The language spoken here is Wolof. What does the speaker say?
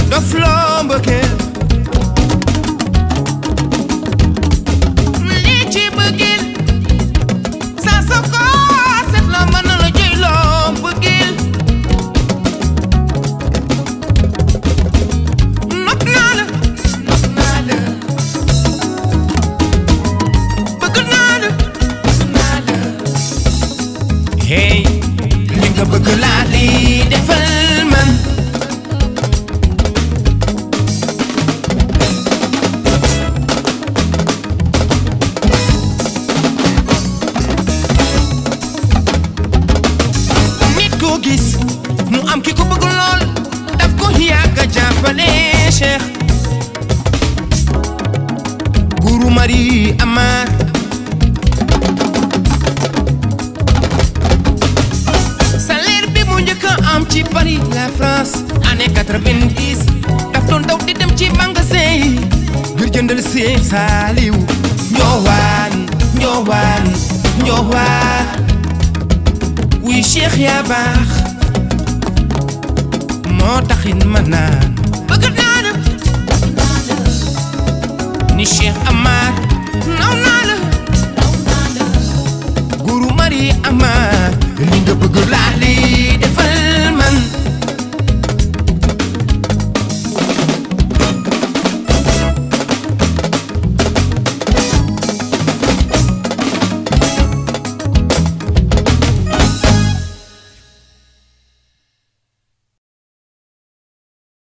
dof loo mbëggeel li ci bëggeel saa sa ko set la mën na la jëy loo mbëggeel nopp naa la bëgg naa la hey li nga bëgg laa di defal man nit koo gis mu am ki ko bëgg lool daf ko yàgg a jàppale Cheikh Guru Mari Amar am ci Paris la France année 90 daf doon daw di dem ci magasin yi ngir jëndal Sëñ Saaliw ñoowaan wuy Cheikh yaa baax moo taxit ma naan bëgg naa la ni Cheikh Amar